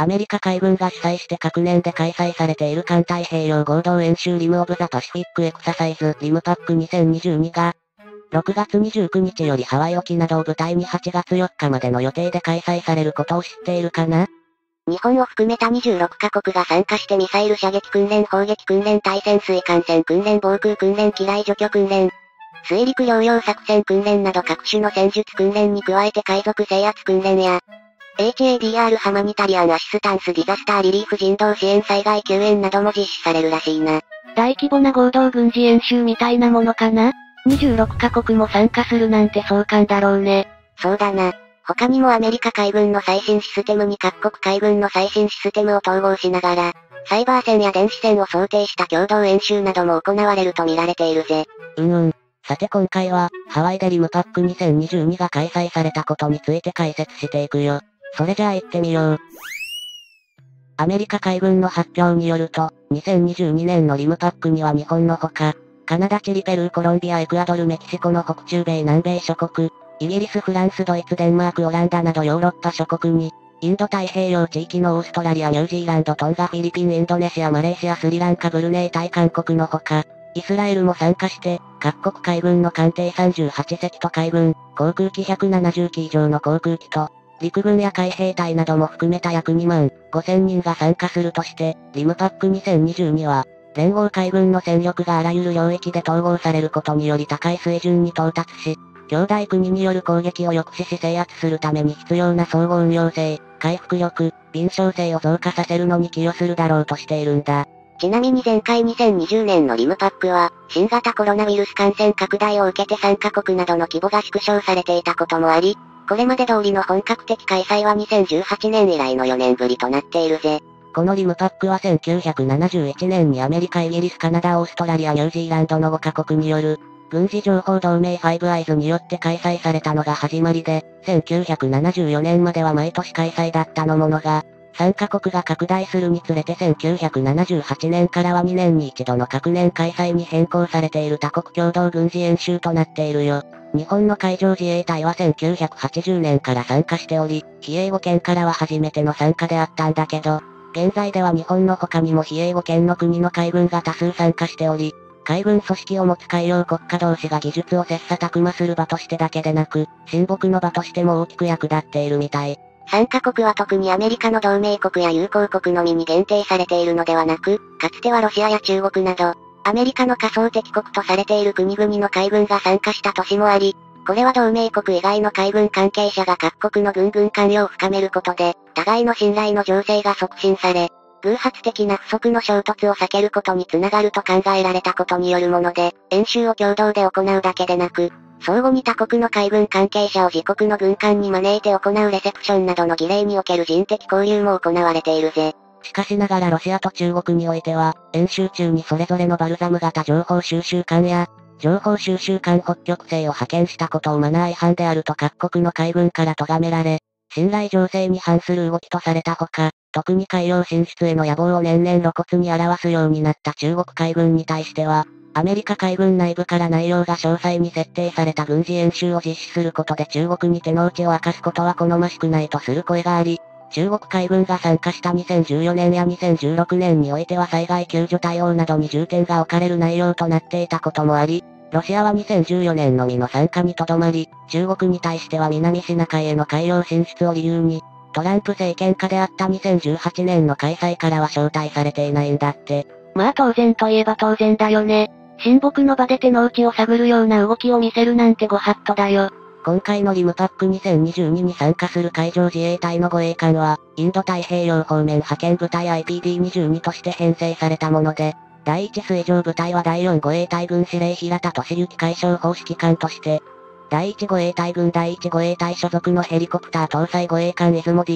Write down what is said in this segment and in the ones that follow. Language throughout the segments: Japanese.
アメリカ海軍が主催して各年で開催されている環太平洋合同演習リム・オブ・ザ・パシフィック・エクササイズ・リムパック2022が、6月29日よりハワイ沖などを舞台に8月4日までの予定で開催されることを知っているかな？ 日本を含めた26カ国が参加してミサイル射撃訓練、砲撃訓練、対潜水艦船訓練、防空訓練、機雷除去訓練、水陸両用作戦訓練など各種の戦術訓練に加えて海賊制圧訓練や、HADR ハマニタリアンアシスタンスディザスターリリーフ人道支援災害救援なども実施されるらしいな。 大規模な合同軍事演習みたいなものかな？ 26 カ国も参加するなんて壮観だろうね。 そうだな。他にもアメリカ海軍の最新システムに各国海軍の最新システムを統合しながら、サイバー戦や電子戦を想定した共同演習なども行われると見られているぜ。 さて今回は、ハワイでリムパック2022が開催されたことについて解説していくよ。それじゃあ行ってみよう。アメリカ海軍の発表によると、2022年のリムパックには日本のほか、カナダ、チリ、ペルー、コロンビア、エクアドル、メキシコの北中米、南米諸国、イギリス、フランス、ドイツ、デンマーク、オランダなどヨーロッパ諸国に、インド太平洋地域のオーストラリア、ニュージーランド、トンガ、フィリピン、インドネシア、マレーシア、スリランカ、ブルネイ、タイ、韓国のほか、イスラエルも参加して、各国海軍の艦艇38隻と海軍、航空機170機以上の航空機と、陸軍や海兵隊なども含めた約2万5000人が参加するとして、リムパック2022は、連合海軍の戦力があらゆる領域で統合されることにより高い水準に到達し、兄弟国による攻撃を抑止し制圧するために必要な相互運用性、回復力、敏捷性を増加させるのに寄与するだろうとしているんだ。 ちなみに前回2020年のリムパックは、新型コロナウイルス感染拡大を受けて参加国などの規模が縮小されていたこともあり、これまで通りの本格的開催は2018年以来の4年ぶりとなっているぜ。 このリムパックは1971年にアメリカ、イギリス、カナダ、オーストラリア、ニュージーランドの5カ国による、軍事情報同盟ファイブアイズによって開催されたのが始まりで、1974年までは毎年開催だったものが、参加国が拡大するにつれて1978年からは2年に一度の各年開催に変更されている多国共同軍事演習となっているよ。日本の海上自衛隊は1980年から参加しており、非英語圏からは初めての参加であったんだけど、現在では日本の他にも非英語圏の国の海軍が多数参加しており、海軍組織を持つ海洋国家同士が技術を切磋琢磨する場としてだけでなく、親睦の場としても大きく役立っているみたい。 参加国は特にアメリカの同盟国や友好国のみに限定されているのではなく、かつてはロシアや中国など、アメリカの仮想敵国とされている国々の海軍が参加した年もあり、これは同盟国以外の海軍関係者が各国の軍関与を深めることで、互いの信頼の醸成が促進され、偶発的な不測の衝突を避けることにつながると考えられたことによるもので、演習を共同で行うだけでなく、相互に他国の海軍関係者を自国の軍艦に招いて行うレセプションなどの儀礼における人的交流も行われているぜ。 しかしながらロシアと中国においては、演習中にそれぞれのバルザム型情報収集艦や、情報収集艦北極星を派遣したことをマナー違反であると各国の海軍から咎められ、信頼醸成に反する動きとされたほか、特に海洋進出への野望を年々露骨に表すようになった中国海軍に対しては、アメリカ海軍内部から内容が詳細に設定された軍事演習を実施することで中国に手の内を明かすことは好ましくないとする声があり、中国海軍が参加した2014年や2016年においては災害救助対応などに重点が置かれる内容となっていたこともあり、ロシアは2014年のみの参加にとどまり、中国に対しては南シナ海への海洋進出を理由に、トランプ政権下であった2018年の開催からは招待されていないんだって。 まあ当然といえば当然だよね。親睦の場で手の内を探るような動きを見せるなんてご法度だよ。 今回のリムパック2022に参加する海上自衛隊の護衛艦は、インド太平洋方面派遣部隊 IPD-22 として編成されたもので、第1水上部隊は第4護衛隊軍司令平田俊之海将砲指揮官として、第1護衛隊軍第1護衛隊所属のヘリコプター搭載護衛艦出雲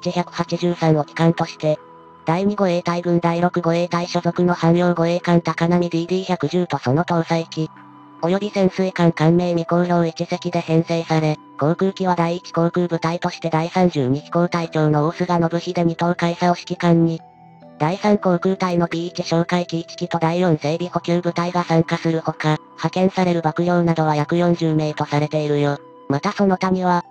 DDH-183 を機関として、第2護衛隊軍第6護衛隊所属の汎用護衛艦高波 DD110 とその搭載機、及び潜水艦艦名未公表1隻で編成され、航空機は第1航空部隊として第32飛行隊長の大菅信秀2等海佐を指揮官に、第3航空隊の P1 哨戒機1機と第4整備補給部隊が参加するほか、派遣される幕僚などは約40名とされているよ。またその他には、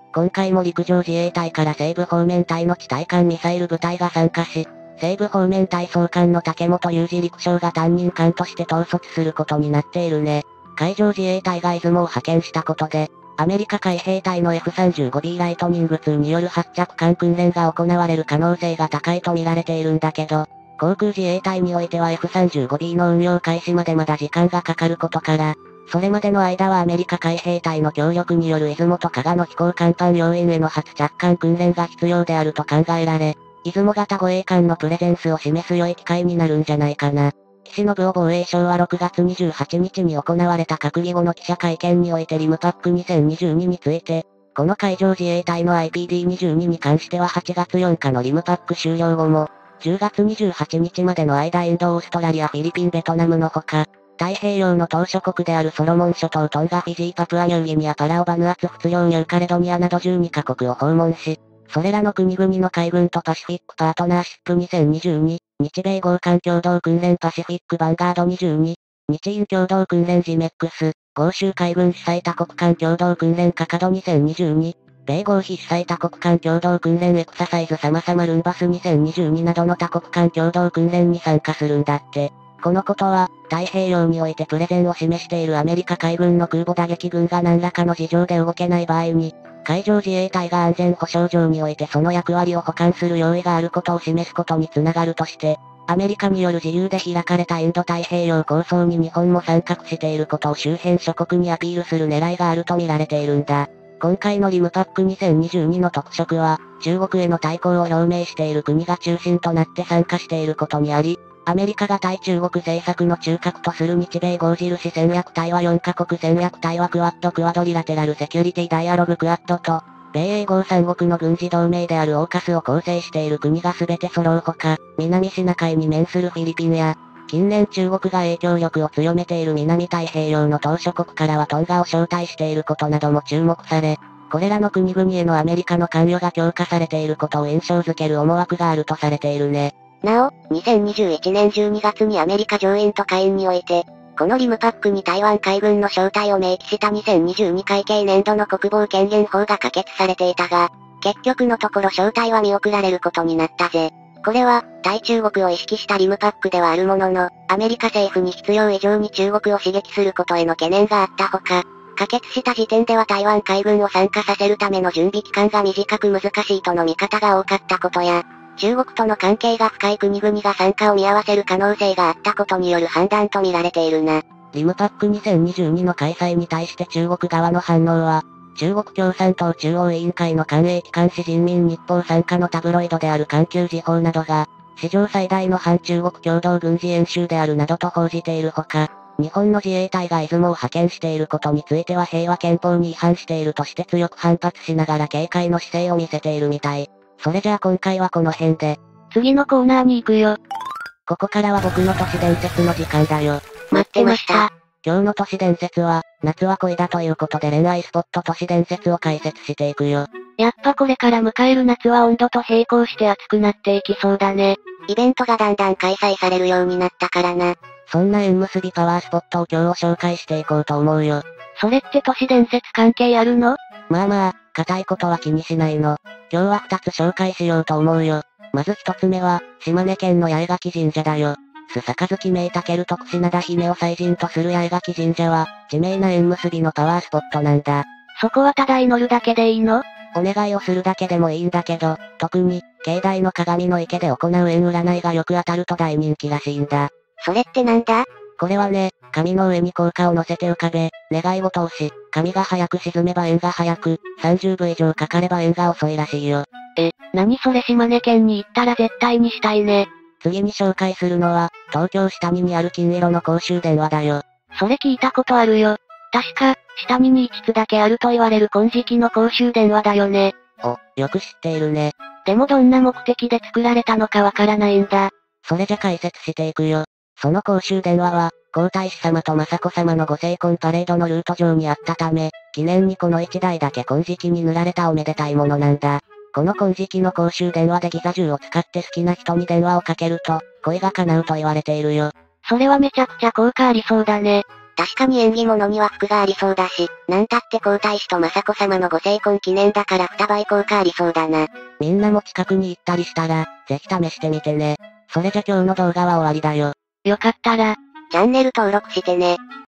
今回も陸上自衛隊から西部方面隊の地対艦ミサイル部隊が参加し、西部方面隊総監の竹本雄二陸将が担任官として統率することになっているね。海上自衛隊が出雲を派遣したことで、アメリカ海兵隊の F-35B ライトニング2による発着艦訓練が行われる可能性が高いと見られているんだけど、航空自衛隊においては F-35B の運用開始までまだ時間がかかることから、それまでの間はアメリカ海兵隊の協力による出雲と加賀の飛行甲板要員への発着艦訓練が必要であると考えられ、出雲型護衛艦のプレゼンスを示す良い機会になるんじゃないかな。岸信夫防衛省は6月28日に行われた閣議後の記者会見においてリムパック2022について、この海上自衛隊の IPD22 に関しては8月4日のリムパック終了後も、10月28日までの間インドオーストラリアフィリピンベトナムのほか、太平洋の島諸国であるソロモン諸島トンガフィジーパプアニューギニアパラオバヌアツ仏領ニューカレドニアなど12カ国を訪問し、それらの国々の海軍とパシフィックパートナーシップ2022、日米豪艦共同訓練パシフィックヴァンガード22、日印共同訓練ジメックス、豪州海軍主催多国間共同訓練カカド2022、米豪非主催多国間共同訓練エクササイズ様々ルンバス2022などの多国間共同訓練に参加するんだって。このことは、太平洋においてプレゼンを示しているアメリカ海軍の空母打撃群が何らかの事情で動けない場合に、海上自衛隊が安全保障上においてその役割を補完する用意があることを示すことにつながるとして、アメリカによる自由で開かれたインド太平洋構想に日本も参画していることを周辺諸国にアピールする狙いがあると見られているんだ。今回のリムパック2022の特色は、中国への対抗を表明している国が中心となって参加していることにあり、アメリカが対中国政策の中核とする日米豪印戦略対話4カ国戦略対話クワッドリラテラルセキュリティダイアログクワッドと、米英豪三国の軍事同盟であるオーカスを構成している国が全て揃うほか、南シナ海に面するフィリピンや、近年中国が影響力を強めている南太平洋の島諸国からはトンガを招待していることなども注目され、これらの国々へのアメリカの関与が強化されていることを印象づける思惑があるとされているね。 なお、2021年12月にアメリカ上院と下院において、このリムパックに台湾海軍の招待を明記した2022会計年度の国防権限法が可決されていたが、結局のところ招待は見送られることになったぜ。これは、対中国を意識したリムパックではあるものの、アメリカ政府に必要以上に中国を刺激することへの懸念があったほか、可決した時点では台湾海軍を参加させるための準備期間が短く難しいとの見方が多かったことや、中国との関係が深い国々が参加を見合わせる可能性があったことによる判断と見られているな。 リムパック2022の開催に対して中国側の反応は、中国共産党中央委員会の官営機関紙人民日報傘下のタブロイドである環球時報などが、史上最大の反中国共同軍事演習であるなどと報じているほか、日本の自衛隊が出雲を派遣していることについては平和憲法に違反しているとして強く反発しながら警戒の姿勢を見せているみたい。それじゃあ今回はこの辺で。 次のコーナーに行くよ。 ここからは僕の都市伝説の時間だよ。 待ってました。 今日の都市伝説は、夏は恋だということで恋愛スポット都市伝説を解説していくよ。 やっぱこれから迎える夏は温度と並行して暑くなっていきそうだね。 イベントがだんだん開催されるようになったからな。 そんな縁結びパワースポットを今日紹介していこうと思うよ。 それって都市伝説関係あるの？ まあ、固いことは気にしないの。今日は2つ紹介しようと思うよ。まず1つ目は、島根県の八重垣神社だよ。須坂めいたける徳品田姫を祭神とする八重垣神社は、地名な縁結びのパワースポットなんだ。 そこはただ祈るだけでいいの？ お願いをするだけでもいいんだけど、特に、境内の鏡の池で行う縁占いがよく当たると大人気らしいんだ。 それってなんだ？ これはね、紙の上に硬貨を乗せて浮かべ、願い事をし、紙が早く沈めば縁が早く、30部以上かかれば縁が遅いらしいよ。 何それ島根県に行ったら絶対にしたいね。 次に紹介するのは、東京下にある金色の公衆電話だよ。 それ聞いたことあるよ。確か、下に2つだけあると言われる金色の公衆電話だよね。 お、よく知っているね。 でもどんな目的で作られたのかわからないんだ。 それじゃ解説していくよ。その公衆電話は、皇太子様と雅子様のご成婚パレードのルート上にあったため、記念にこの1台だけ金色に塗られたおめでたいものなんだ。この金色の公衆電話でギザ銃を使って好きな人に電話をかけると、恋が叶うと言われているよ。 それはめちゃくちゃ効果ありそうだね。 確かに縁起物には福がありそうだし、なんたって皇太子と雅子様のご成婚記念だから2倍効果ありそうだな。 みんなも近くに行ったりしたら、ぜひ試してみてね。それじゃ今日の動画は終わりだよ。 よかったら、 チャンネル登録してね。